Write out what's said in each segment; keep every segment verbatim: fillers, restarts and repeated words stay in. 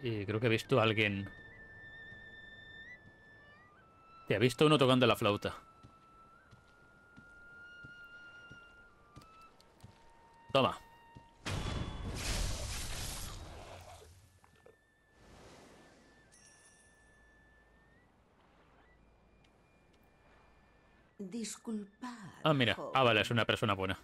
Y creo que he visto a alguien... Te ha visto uno tocando la flauta. Toma. Disculpad, Ah, mira. Ah, vale, es joven. una persona buena.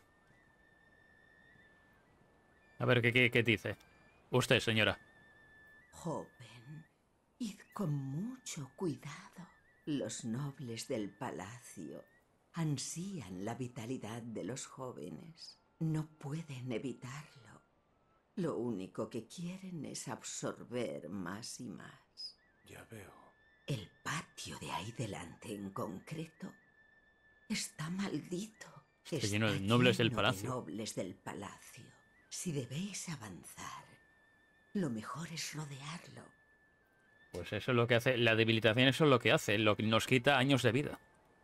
A ver, ¿qué, qué, qué dice? Usted, señora. Joven, id con mucho cuidado. Los nobles del palacio ansían la vitalidad de los jóvenes. No pueden evitarlo. Lo único que quieren es absorber más y más. Ya veo. El patio de ahí delante en concreto está maldito. Está lleno Está de nobles del lleno de palacio. nobles del palacio. Si debéis avanzar, lo mejor es rodearlo. Pues eso es lo que hace. La debilitación, eso es lo que hace. Lo que nos quita años de vida.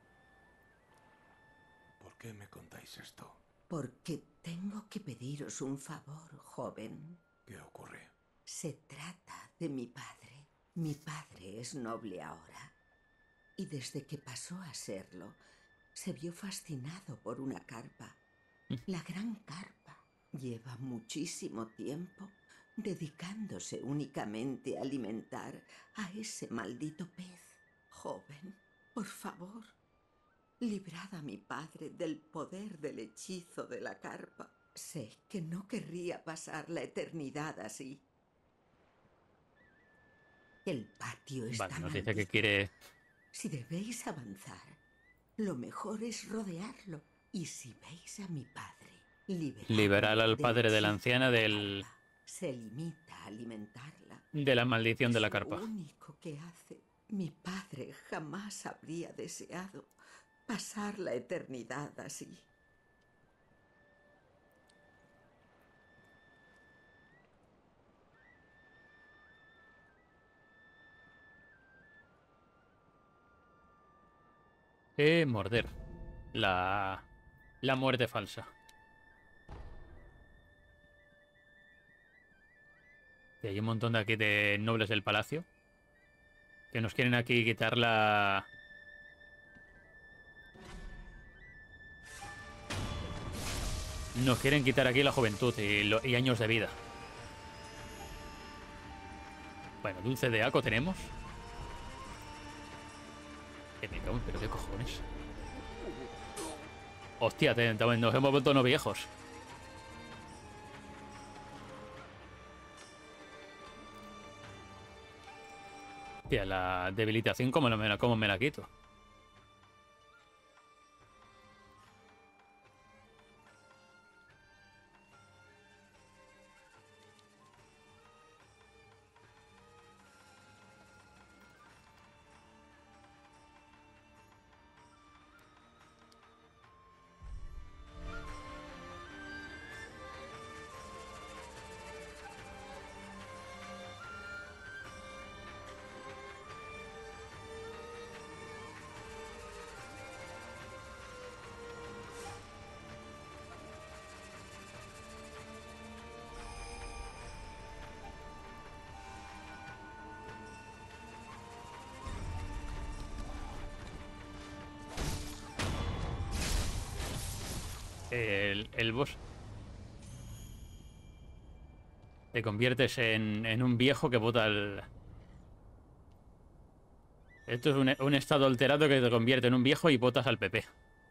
¿Por qué me contáis esto? Porque tengo que pediros un favor, joven. ¿Qué ocurre? Se trata de mi padre. Mi padre es noble ahora. Y desde que pasó a serlo, se vio fascinado por una carpa. La gran carpa. Lleva muchísimo tiempo dedicándose únicamente a alimentar a ese maldito pez. Joven, por favor, librad a mi padre del poder del hechizo de la carpa. Sé que no querría pasar la eternidad así. El patio Vale, está nos dice que maldito. quiere... Si debéis avanzar, lo mejor es rodearlo. Y si veis a mi padre, liberar liberadle al del padre de la hechizo anciana de la del... carpa. Se limita a alimentarla. de la maldición de Es la lo carpa. único que hace. Mi padre jamás habría deseado pasar la eternidad así. Eh, morder. La... la muerte falsa. Y hay un montón de aquí de nobles del palacio. Que nos quieren aquí quitar la... Nos quieren quitar aquí la juventud y, lo- y años de vida. Bueno, dulce de aco tenemos. Que me cago en- pero qué cojones. Hostia, te- te- nos hemos vuelto unos viejos. Hostia, la debilitación, ¿cómo, no me, la- cómo me la quito? El, el boss. Te conviertes en, en un viejo que vota el... Esto es un, un estado alterado que te convierte en un viejo y votas al P P.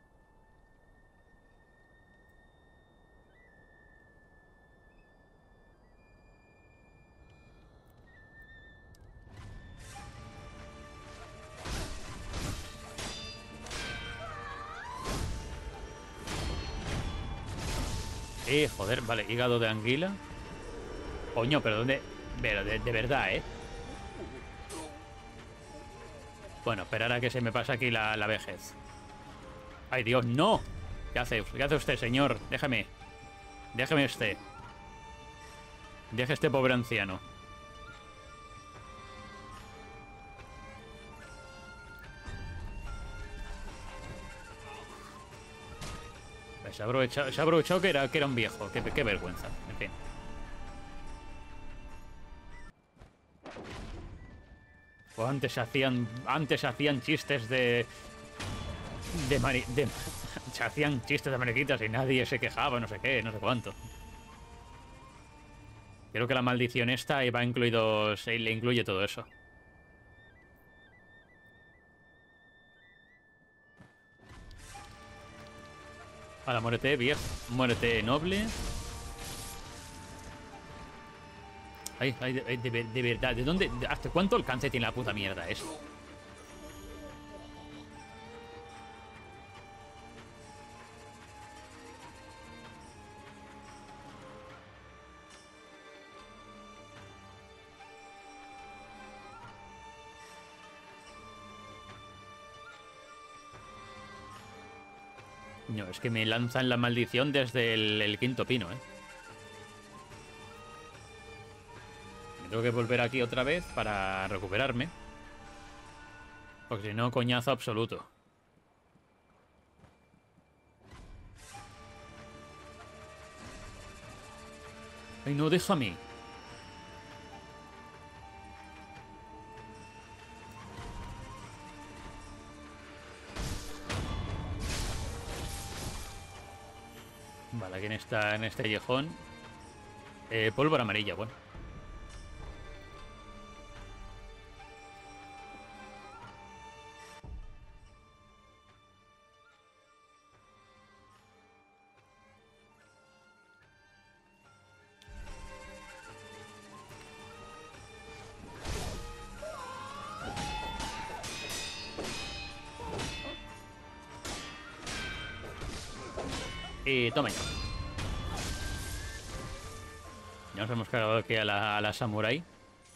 Eh, joder, vale, hígado de anguila. Coño, pero ¿dónde? Pero de, de verdad, ¿eh? Bueno, esperar a que se me pase aquí la, la vejez. ¡Ay, Dios, no! ¿Qué hace? ¿Qué hace usted, señor? Déjame. Déjeme usted. Deje este pobre anciano. Pues se ha aprovechado, se ha aprovechado que, era, que era un viejo. Qué, qué vergüenza. En fin. O antes se hacían. Antes se hacían chistes de. De, mari, de se hacían chistes de mariquitas y nadie se quejaba, no sé qué, no sé cuánto. Creo que la maldición esta va incluido. Se le incluye todo eso. Ahora, muérete, viejo. Muérete, noble. Ay, ay, de, de, de verdad, ¿de dónde? ¿Hasta cuánto alcance tiene la puta mierda eso? No, es que me lanzan la maldición desde el, el quinto pino, ¿eh? Me tengo que volver aquí otra vez para recuperarme. Porque si no, coñazo absoluto. Ay, no, déjame. Vale, aquí en, esta, en este callejón. Eh, pólvora amarilla, bueno. Y toma ya. Ya nos hemos cargado aquí a la, a la samurai.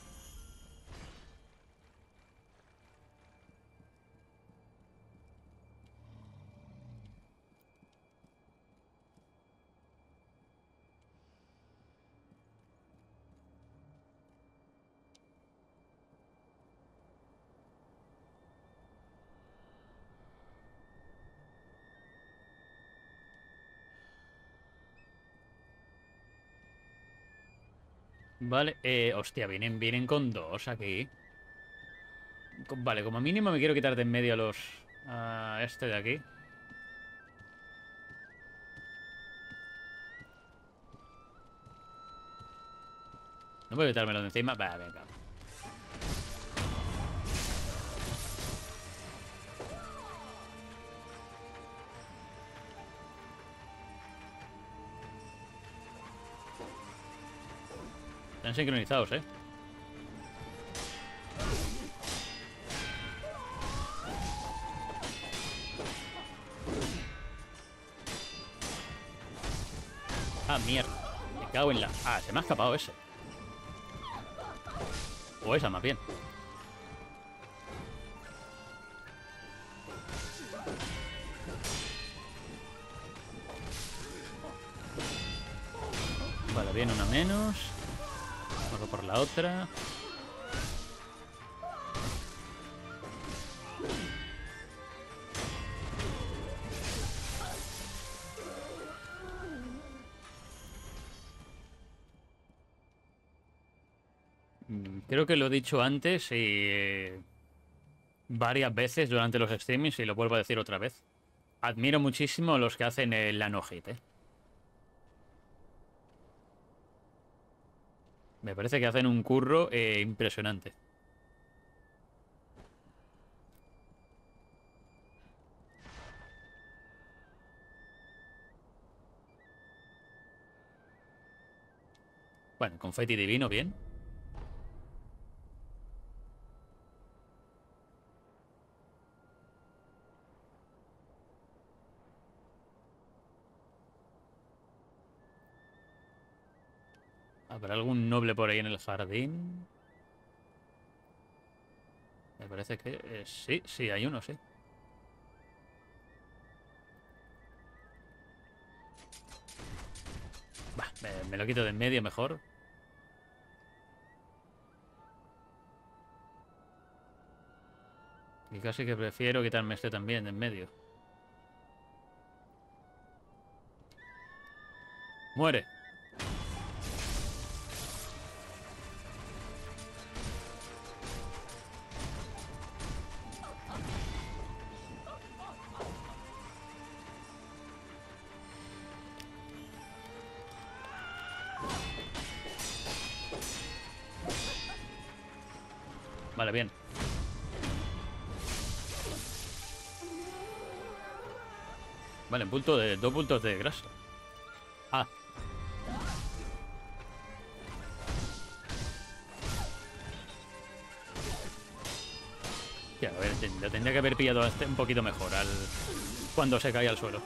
Vale, eh, hostia, vienen, vienen con dos aquí. Vale, como mínimo me quiero quitar de en medio a los... a este de aquí. No puedo quitármelo de encima. Va, venga. Están sincronizados, ¿eh? Ah, mierda. Me cago en la... Ah, se me ha escapado ese. O esa, más bien. Vale, viene una menos. Vamos por la otra. Creo que lo he dicho antes y eh, varias veces durante los streamings y lo vuelvo a decir otra vez. Admiro muchísimo a los que hacen el la no-hit, ¿eh? Me parece que hacen un curro eh, impresionante. Bueno, confeti divino, bien. ¿Habrá algún noble por ahí en el jardín? Me parece que... Eh, sí, sí, hay uno, sí. Bah, me, me lo quito de en medio mejor. Y casi que prefiero quitarme este también de en medio. ¡Muere! Vale, bien. Vale, punto de, dos puntos de grasa. Ah. Ya, a ver, lo tendría que haber pillado este un poquito mejor al cuando se cae al suelo.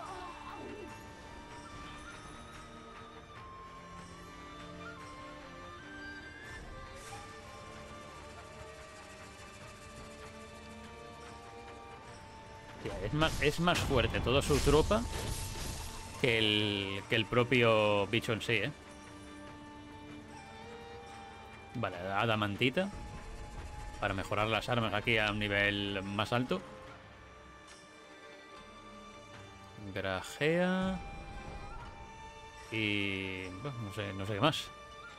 Tía, es más, es más fuerte toda su tropa que el, que el propio bicho en sí, ¿eh? Vale, adamantita. Para mejorar las armas aquí a un nivel más alto. Grajea. Y... bueno, no sé, no sé qué más.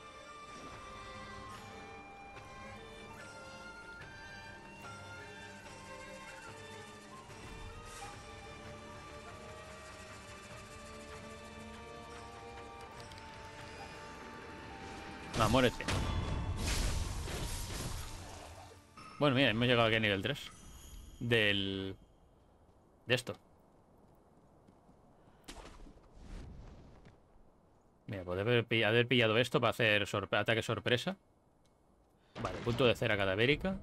Va, muérete. Bueno, mira, hemos llegado aquí a nivel tres. Del... De esto. Mira, poder haber pill- haber pillado esto para hacer sorpre- ataque sorpresa. Vale, punto de cera cadavérica.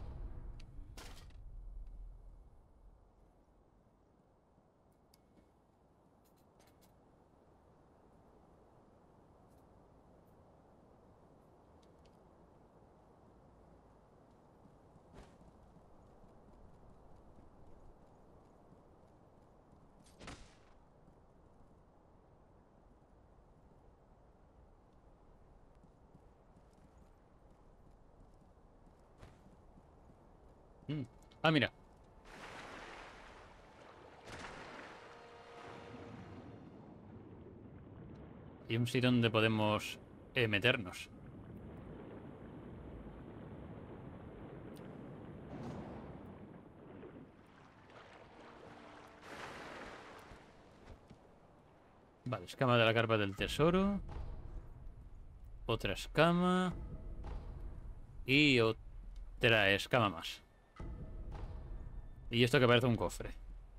Mm. Ah, mira. Hay un sitio donde podemos eh, meternos. Vale, escama de la carpa del tesoro. Otra escama. Y otra escama más. Y esto que parece un cofre.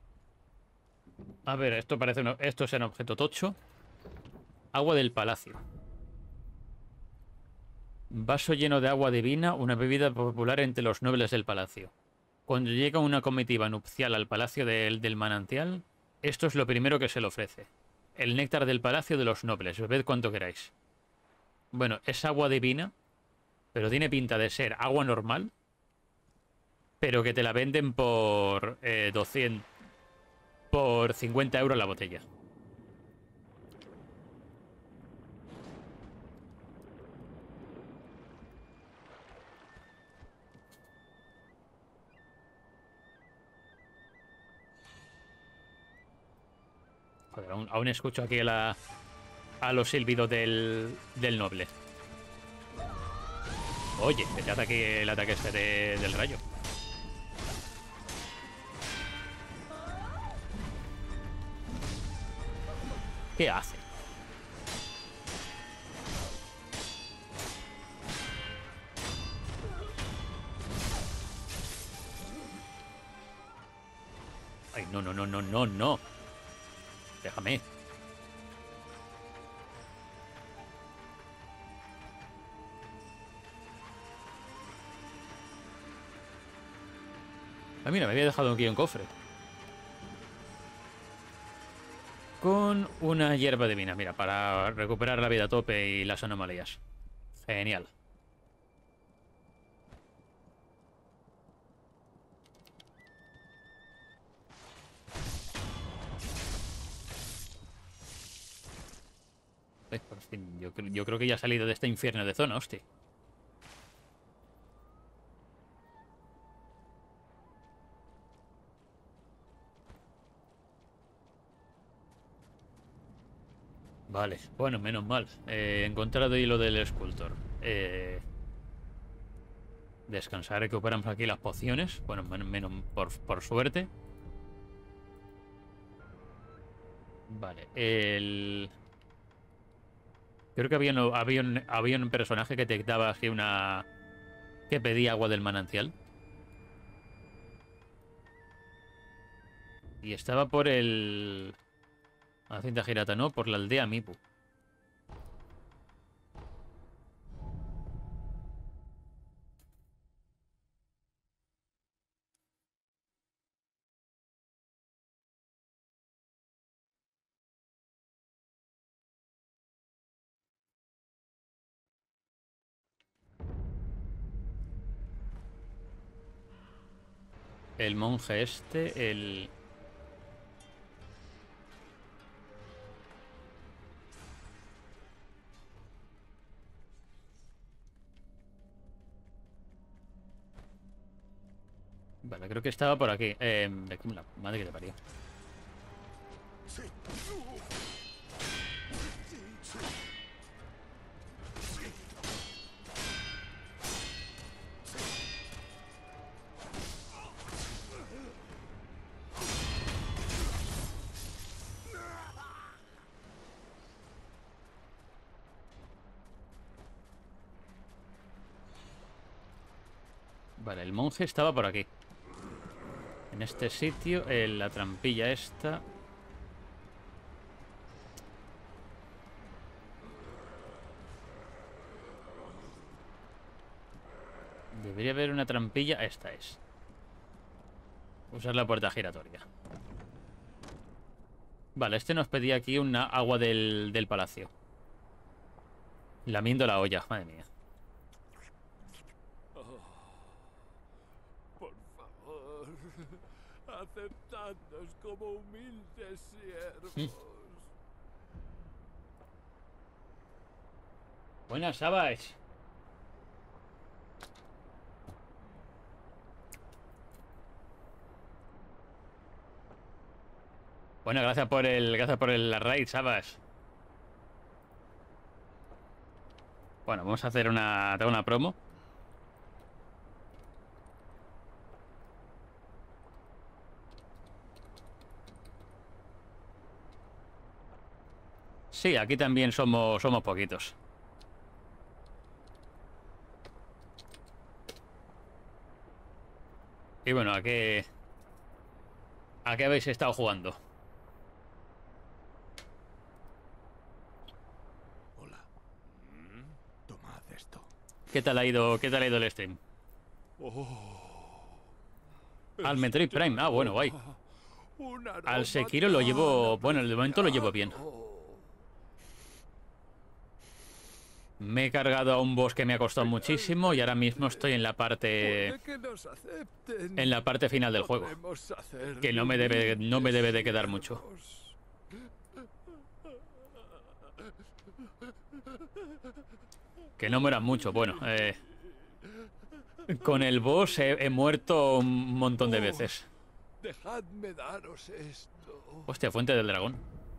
A ver, esto parece un, esto es un objeto tocho. Agua del palacio. Vaso lleno de agua divina, una bebida popular entre los nobles del palacio. Cuando llega una comitiva nupcial al palacio del, del manantial, esto es lo primero que se le ofrece. El néctar del palacio de los nobles. Bebed cuanto queráis. Bueno, es agua divina, pero tiene pinta de ser agua normal, pero que te la venden por eh, doscientos, por cincuenta euros la botella. Joder, aún, aún escucho aquí a, la, a los silbidos del, del noble. Oye, que te ataque el ataque este de- del rayo. ¿Qué hace? Ay, no, no, no, no, no, no. Déjame. Ah, mira, me había dejado aquí un cofre. Con una hierba divina, mira, para recuperar la vida a tope y las anomalías. Genial. Ay, por fin, yo, cre- yo creo que ya ha salido de este infierno de zona, hostia. Vale, bueno, menos mal. Eh, encontrado hilo del escultor. Eh, descansar, recuperamos aquí las pociones. Bueno, menos, menos por, por suerte. Vale, el... Creo que había, un- había, un, había un personaje que te daba así una... Que pedí agua del manantial. Y estaba por el... La cinta girata, no, por la aldea Mipu. El monje este, el... Vale, creo que estaba por aquí. Eh, la madre que te parió. Vale, el monje estaba por aquí. En este sitio, en la trampilla esta. Debería haber una trampilla. Esta es. Usar la puerta giratoria. Vale, este nos pedía aquí una agua del, del palacio. Lamiendo la olla, madre mía. Por favor, aceptadnos como humildes siervos. Mm. Buenas, Savage. Bueno, gracias por el. Gracias por el raid, Savage. Bueno, vamos a hacer una. Tengo una promo. Sí, aquí también somos, somos poquitos. Y bueno, ¿a qué, ¿a qué habéis estado jugando? Hola. Tomad esto. ¿Qué tal ha ido, qué tal ha ido el stream? Oh, Al Metroid Prime, ah, bueno, guay. Al Sekiro lo llevo... Bueno, de momento lo llevo bien. Me he cargado a un boss que me ha costado muchísimo y ahora mismo estoy en la parte... En la parte final del juego. Que no me debe, no me debe de quedar mucho. Que no mueran mucho, bueno. Eh, con el boss he, he muerto un montón de veces. Dejadme daros esto. Hostia, fuente del dragón.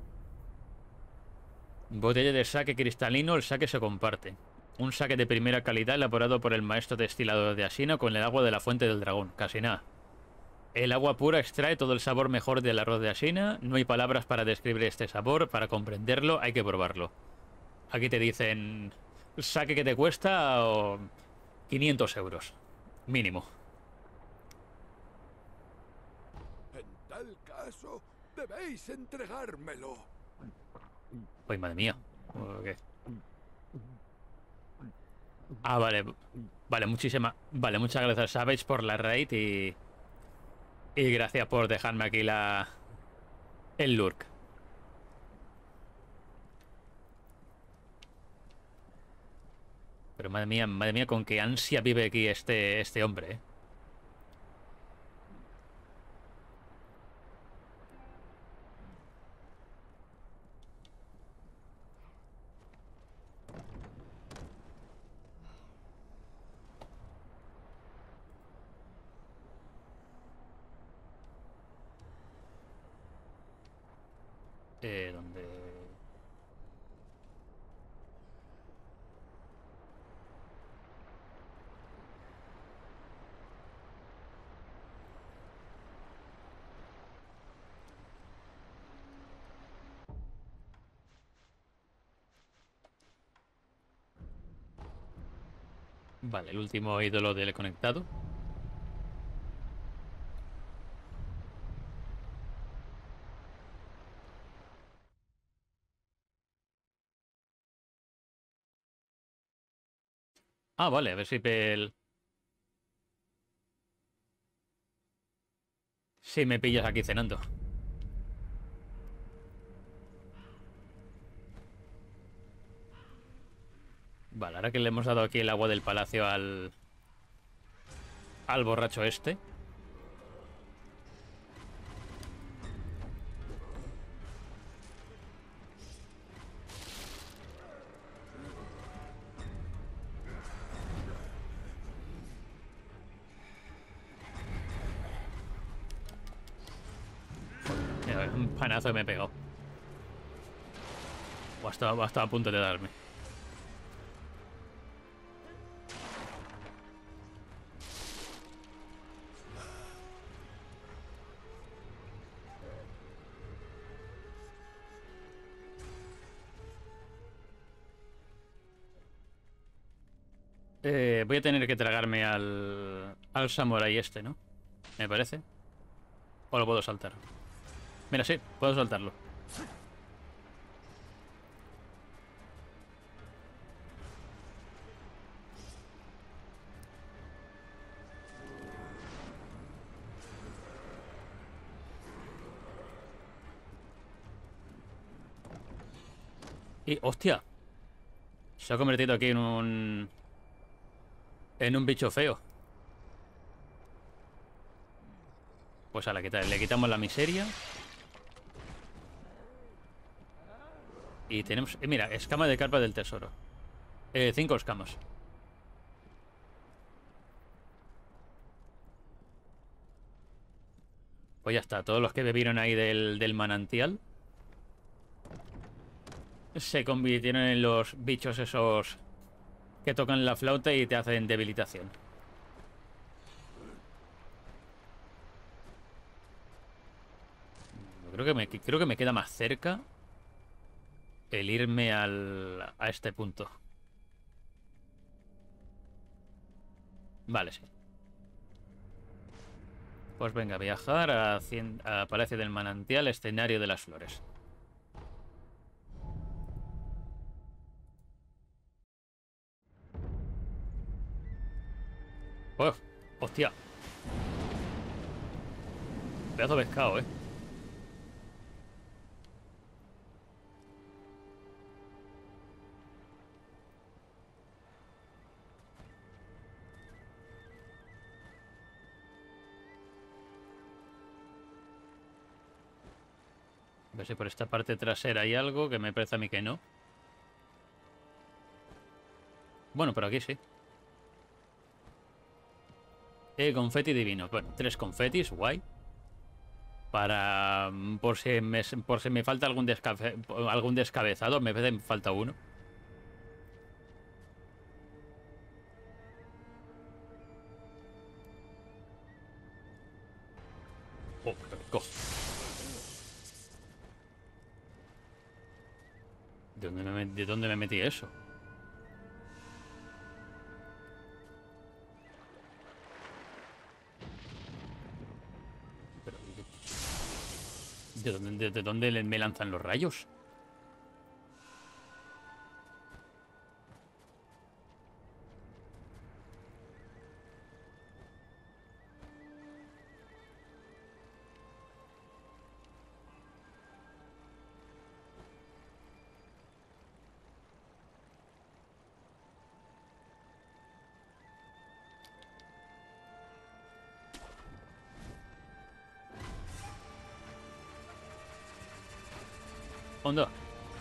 Botella de sake cristalino, el sake se comparte. Un sake de primera calidad elaborado por el maestro destilador de Ashina con el agua de la fuente del dragón. Casi nada. El agua pura extrae todo el sabor mejor del arroz de Ashina. No hay palabras para describir este sabor. Para comprenderlo hay que probarlo. Aquí te dicen... Sake que te cuesta o quinientos euros. Mínimo. En tal caso, debéis entregármelo. Ay, madre mía. ¿Qué? Ah, vale. Vale, muchísimas... Vale, muchas gracias, Savage, por la raid y... Y gracias por dejarme aquí la... El lurk. Pero madre mía, madre mía, con qué ansia vive aquí este, este hombre, ¿eh? Eh, ¿dónde...? Vale, el último ídolo del conectado. Ah, vale, a ver si pel... Si me pillas aquí cenando. Vale, ahora que le hemos dado aquí el agua del palacio al... Al borracho este. Mira, un panazo que me he pegado. O hasta, hasta a punto de darme. Eh, voy a tener que tragarme al... Al samurai este, ¿no? Me parece. O lo puedo saltar. Mira, sí, puedo saltarlo. Y, hostia. Se ha convertido aquí en un... En un bicho feo. Pues a la que le quitamos la miseria. Y tenemos... Eh, mira, escama de carpa del tesoro. Eh, cinco escamas. Pues ya está. Todos los que bebieron ahí del, del manantial se convirtieron en los bichos esos que tocan la flauta y te hacen debilitación. Creo que me, creo que me queda más cerca el irme al, a este punto. Vale, sí. Pues venga, viajar a, a Palacio del Manantial, escenario de las flores. ¡Oh! ¡Hostia! Pedazo de pescado, ¿eh? A ver si por esta parte trasera hay algo, que me parece a mí que no. Bueno, por aquí sí. Eh, confeti divino. Bueno, tres confetis, guay. Para... Por si me, por si me falta algún, descabe, algún descabezado, me parece que me falta uno. Oh, qué rico. ¿De dónde me, ¿De dónde me metí eso? ¿De dónde, de, de dónde me lanzan los rayos? Onda.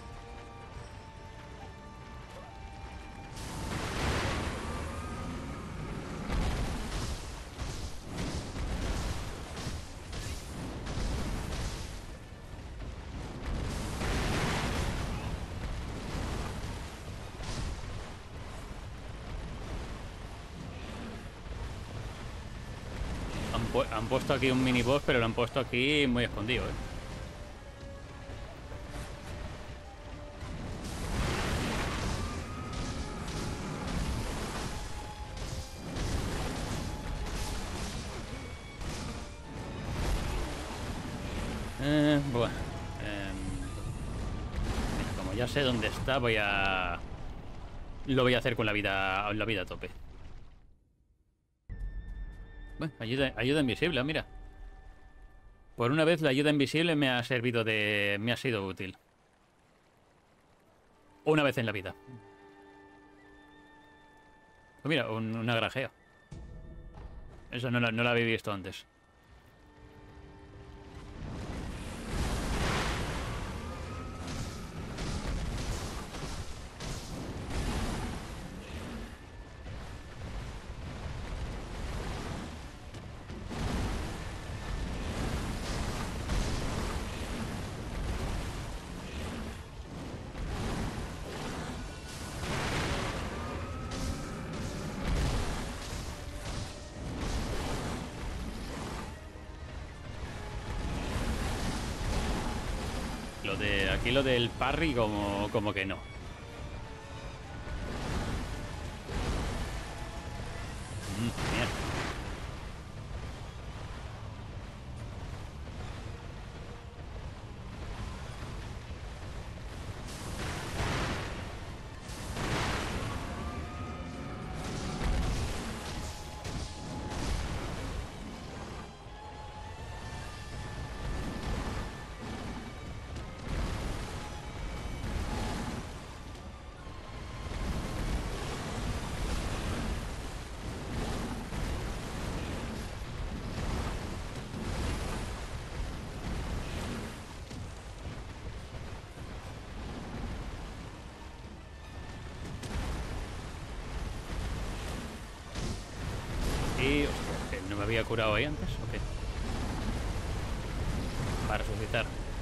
Han, pu han puesto aquí un mini boss, pero lo han puesto aquí muy escondido, ¿eh? Eh, bueno. Eh, mira, como ya sé dónde está, voy a... Lo voy a hacer con la vida, la vida a tope. Bueno, ayuda, ayuda invisible, mira. Por una vez la ayuda invisible me ha servido de... me ha sido útil. Una vez en la vida. Pues mira, un, una granjea. Eso no la, no la había visto antes. Lo de aquí, lo del parry, como, como que no. Mm, mierda. Y... hostia, ¿no me había curado ahí antes? Ok. Para resucitar.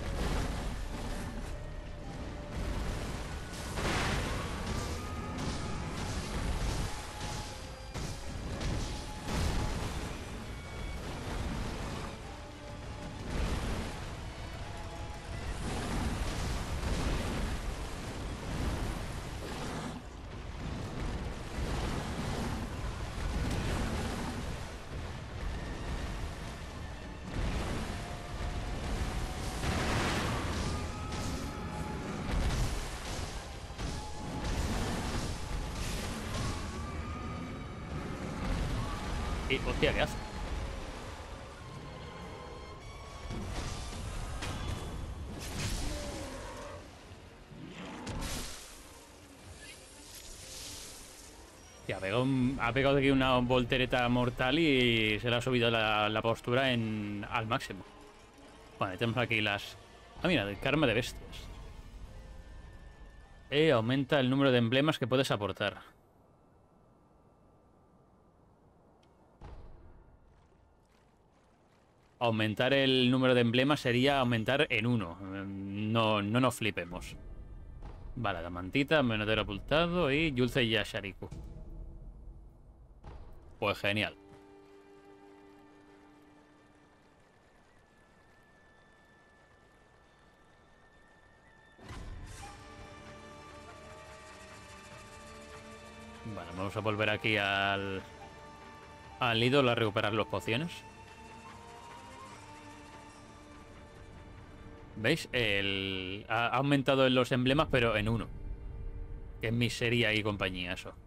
Y, hostia, ¿qué hace? Hostia, ha pegado, un- ha pegado aquí una voltereta mortal y se le ha subido la, la postura en, al máximo. Vale, tenemos aquí las... Ah, mira, el karma de bestias. E aumenta el número de emblemas que puedes aportar. Aumentar el número de emblemas sería aumentar en uno. No, no nos flipemos. Vale, la mantita, menudero ocultado y Yulce Yashariku. Pues genial. Bueno, vamos a volver aquí al... al ídolo a recuperar los pociones. ¿Veis? El... Ha aumentado en los emblemas, pero en uno. Que es miseria y compañía, eso.